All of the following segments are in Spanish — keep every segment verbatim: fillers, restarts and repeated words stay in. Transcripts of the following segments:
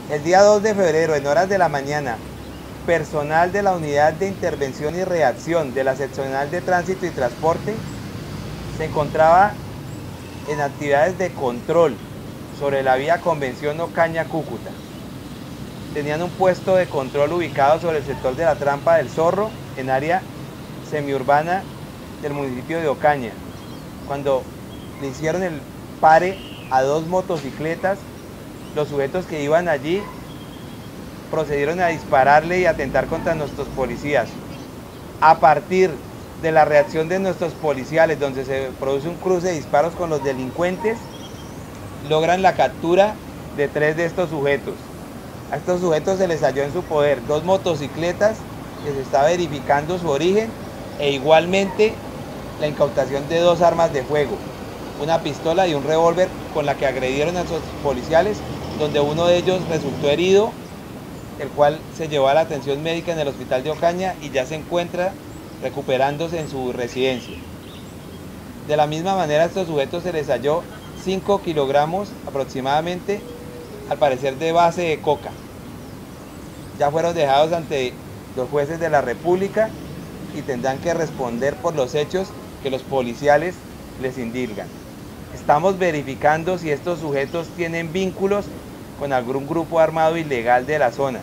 El día dos de febrero, en horas de la mañana, personal de la Unidad de Intervención y Reacción de la Seccional de Tránsito y Transporte se encontraba en actividades de control sobre la vía Convención Ocaña-Cúcuta. Tenían un puesto de control ubicado sobre el sector de la Trampa del Zorro, en área semiurbana del municipio de Ocaña, cuando le hicieron el pare a dos motocicletas. Los sujetos que iban allí procedieron a dispararle y atentar contra nuestros policías. A partir de la reacción de nuestros policiales, donde se produce un cruce de disparos con los delincuentes, logran la captura de tres de estos sujetos. A estos sujetos se les halló en su poder dos motocicletas, que se está verificando su origen, e igualmente la incautación de dos armas de fuego, una pistola y un revólver con la que agredieron a sus policiales, donde uno de ellos resultó herido, el cual se llevó a la atención médica en el hospital de Ocaña y ya se encuentra recuperándose en su residencia. De la misma manera, a estos sujetos se les halló cinco kilogramos aproximadamente, al parecer de base de coca. Ya fueron dejados ante los jueces de la República y tendrán que responder por los hechos que los policiales les indilgan. Estamos verificando si estos sujetos tienen vínculos con algún grupo armado ilegal de la zona,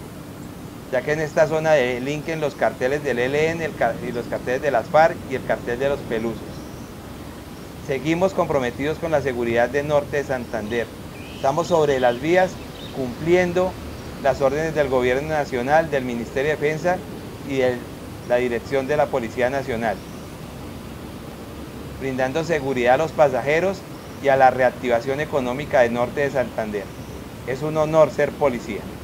ya que en esta zona delinquen los carteles del E L N el, y los carteles de las FARC y el cartel de los Pelusos. Seguimos comprometidos con la seguridad de Norte de Santander. Estamos sobre las vías cumpliendo las órdenes del Gobierno Nacional, del Ministerio de Defensa y de la Dirección de la Policía Nacional, brindando seguridad a los pasajeros y a la reactivación económica de Norte de Santander. Es un honor ser policía.